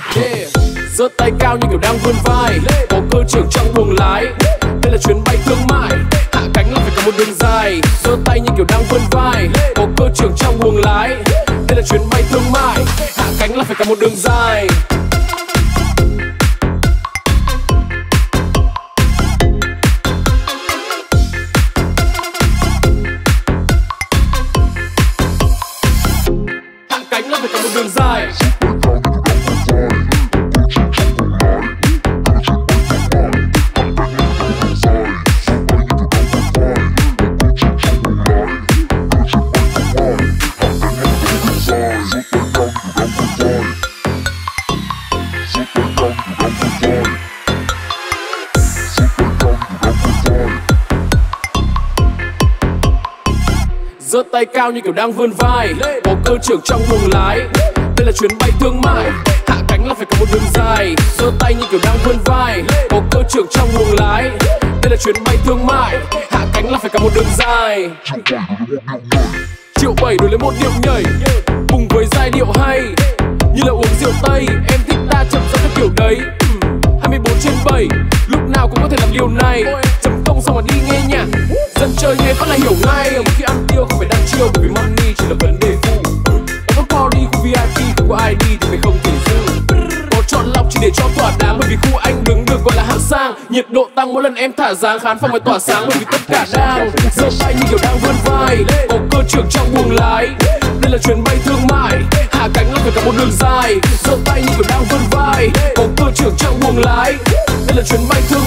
Giơ tay cao như kiểu đang vươn vai, có cơ trưởng trong buồng lái. Đây là chuyến bay thương mại, hạ cánh là phải có một đường dài. Giơ tay như kiểu đang vươn vai, có cơ trưởng trong buồng lái. Đây là chuyến bay thương mại, hạ cánh là phải có một đường dài. Hạ cánh là phải có một đường dài. Giơ tay cao như kiểu đang vươn vai, có cơ trưởng trong buồng lái. Đây là chuyến bay thương mại, hạ cánh là phải có một đường dài. Giơ tay như kiểu đang vươn vai, có cơ trưởng trong buồng lái. Đây là chuyến bay thương mại, hạ cánh là phải có một đường dài. Triệu 7 đổi lấy một điệu nhảy, cùng với giai điệu hay như là uống rượu Tây. Em thích ta chậm theo kiểu đấy. 24/7 lúc nào cũng có thể làm điều này. Chấm công xong rồi đi nghe nhạc, dân chơi nghe phát là hiểu ngay. Ở một khi ăn tiêu không phải đang chiêu, bởi vì money chỉ là vấn đề phụ. Em có đi khu VIP không có ai đi thì phải không thể dư. Có chọn lọc chỉ để cho thỏa đáng, bởi vì khu anh đứng được gọi là hạng sang. Nhiệt độ tăng mỗi lần em thả dáng, khán phòng phải tỏa sáng bởi vì tất cả đang. Giơ tay như kiểu đang vươn vai, có cơ trưởng trong buồng lái. Đây là chuyến bay thương mại, hạ cánh là phải có một đường dài. Giơ tay như kiểu đang vươn vai, có cơ trưởng trong buồng lái. Đây là chuyến bay thương